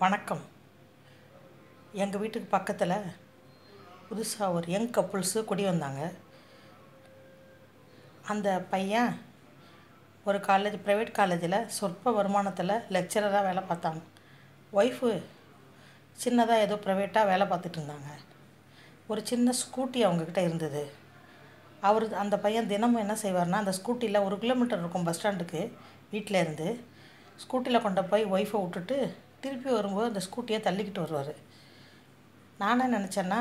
வணக்கம். எங்கள் வீட்டுக்கு பக்கத்தில் புதுசாக ஒரு யங் கப்புள்ஸு குடி வந்தாங்க. அந்த பையன் ஒரு ப்ரைவேட் காலேஜில் சொற்ப வருமானத்தில் லெக்சரராக வேலை பார்த்தாங்க. ஒய்ஃபு சின்னதாக ஏதோ ப்ரைவேட்டாக வேலை பார்த்துட்டு இருந்தாங்க. ஒரு சின்ன ஸ்கூட்டி அவங்கக்கிட்ட இருந்தது. அந்த பையன் தினமும் என்ன செய்வார்னா, அந்த ஸ்கூட்டியில் 1 கிலோமீட்டர் இருக்கும் பஸ் ஸ்டாண்டுக்கு வீட்டிலேருந்து. ஸ்கூட்டியில் கொண்டு போய் ஒய்ஃபை விட்டுட்டு திருப்பி வரும்போது அந்த ஸ்கூட்டியை தள்ளிக்கிட்டு வருவார். நான் என்ன நினச்சேன்னா,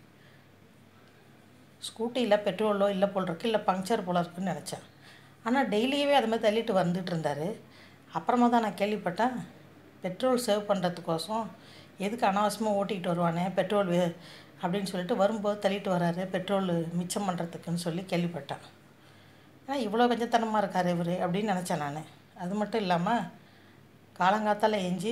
ஸ்கூட்டியில் பெட்ரோலோ இல்லை போல் இருக்குது, இல்லை பங்க்சர் போல் இருக்குதுன்னு நினச்சேன். ஆனால் டெய்லியுமே அது மாதிரி தள்ளிட்டு வந்துட்டு இருந்தார். அப்புறமா தான் நான் கேள்விப்பட்டேன், பெட்ரோல் சேவ் பண்ணுறதுக்கோசம் எதுக்கு அனாவசியமாக ஓட்டிக்கிட்டு வருவானே பெட்ரோல் அப்படின்னு சொல்லிட்டு வரும்போது தள்ளிட்டு வராரு, பெட்ரோல் மிச்சம் பண்ணுறதுக்குன்னு சொல்லி கேள்விப்பட்டேன். ஏன்னா இவ்வளோ கஞ்சத்தனமாக இருக்கார் இவர் அப்படின்னு நினச்சேன் நான். அது மட்டும் இல்லாமல் காலங்காத்தால் ஏஞ்சி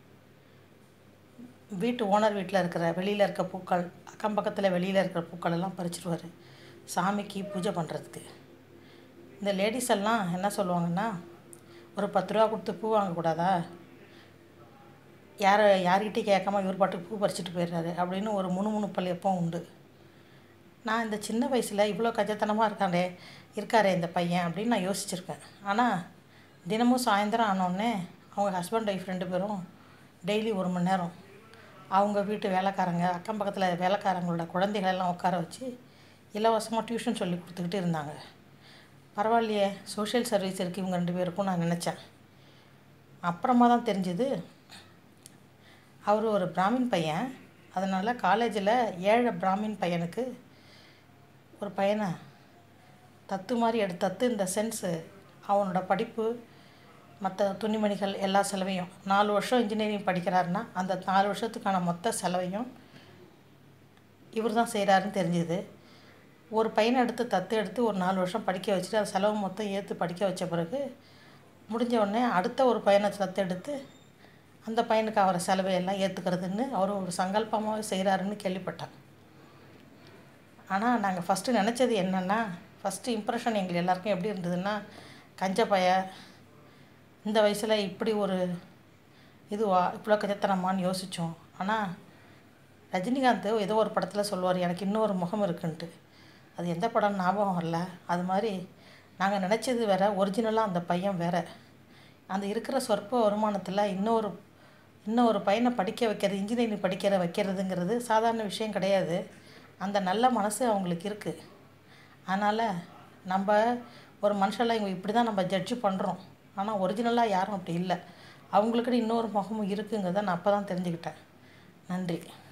வீட்டு ஓனர் வீட்டில் இருக்கிற வெளியில் இருக்க பூக்கள், அக்கம் பக்கத்தில் வெளியில் இருக்கிற பூக்கள் எல்லாம் பறிச்சிடுவார் சாமிக்கு பூஜை பண்ணுறதுக்கு. இந்த லேடிஸ் எல்லாம் என்ன சொல்லுவாங்கன்னா, ஒரு 10 ரூபா கொடுத்து பூ வாங்கக்கூடாதா, யார்கிட்டையும் கேட்காம இவர் பாட்டுக்கு பூ பறிச்சிட்டு போயிடுறாரு அப்படின்னு ஒரு முணுமுணுப்பல் எப்பவும் உண்டு. நான் இந்த சின்ன வயசில் இவ்வளோ கஜத்தனமாக இருக்காரே இந்த பையன் அப்படின்னு நான் யோசிச்சுருக்கேன். ஆனால் தினமும் சாயந்தரம் ஆனோடனே அவங்க ஹஸ்பண்ட் ஒய்ஃப் 2 பேரும் டெய்லி 1 மணி நேரம் அவங்க வீட்டு வேலைக்காரங்க, அக்கம் பக்கத்தில் வேலைக்காரங்களோட குழந்தைகளெல்லாம் உட்கார வச்சு இலவசமாக டியூஷன் சொல்லி கொடுத்துக்கிட்டு இருந்தாங்க. பரவாயில்லையே, சோஷியல் சர்வீஸ் இருக்குது இவங்க 2 பேருக்கும் நான் நினச்சேன். அப்புறமா தான் தெரிஞ்சுது, அவர் ஒரு பிராமின் பையன். அதனால் காலேஜில் ஏழை பிராமின் பையனுக்கு ஒரு பையனை தத்து மாதிரி தத்து இந்த சென்ஸு அவனோட படிப்பு மற்ற துணிமணிகள் எல்லா செலவையும் 4 வருஷம் இன்ஜினியரிங் படிக்கிறாருன்னா அந்த 4 வருஷத்துக்கான மொத்த செலவையும் இவர் தான் செய்கிறாருன்னு தெரிஞ்சுது. ஒரு பையனை தத்து எடுத்து ஒரு 4 வருஷம் படிக்க வச்சுட்டு அந்த செலவு மொத்தம் ஏற்று படிக்க வச்ச பிறகு முடிஞ்ச உடனே அடுத்த ஒரு பையனை தத்தெடுத்து அந்த பையனுக்கு அவரை செலவையெல்லாம் ஏற்றுக்கிறதுன்னு அவர் ஒரு சங்கல்பமாகவே செய்கிறாருன்னு கேள்விப்பட்டேன். ஆனால் நாங்கள் ஃபஸ்ட்டு நினச்சது என்னென்னா, ஃபஸ்ட்டு இம்ப்ரெஷன் எங்களுக்கு எல்லாருக்கும் எப்படி இருந்ததுன்னா, கஞ்ச பைய இந்த வயசில் இப்படி ஒரு இவ்வளோ கஜத்தனமான்னு யோசித்தோம். ஆனால் ரஜினிகாந்த் ஏதோ ஒரு படத்தில் சொல்லுவார், எனக்கு இன்னொரு முகம் இருக்குன்ட்டு. அது எந்த படம் ஞாபகம் வரல. அது மாதிரி நாங்கள் நினச்சது வேறு, ஒரிஜினலாக அந்த பையன் வேறு. அந்த இருக்கிற சொற்ப வருமானத்தில் இன்னொரு பையனை படிக்க வைக்கிறது, இன்ஜினியரிங் வைக்கிறதுங்கிறது சாதாரண விஷயம் கிடையாது. அந்த நல்ல மனசு அவங்களுக்கு இருக்குது. அதனால் நம்ம ஒரு மனுஷெல்லாம் இவங்க இப்படி தான் நம்ம ஜட்ஜு பண்ணுறோம். ஆனால் ஒரிஜினலாக யாரும் அப்படி இல்லை. அவங்களுக்குன்னு இன்னொரு முகமும் இருக்குங்கிறத நான் அப்போ தான் தெரிஞ்சுக்கிட்டேன். நன்றி.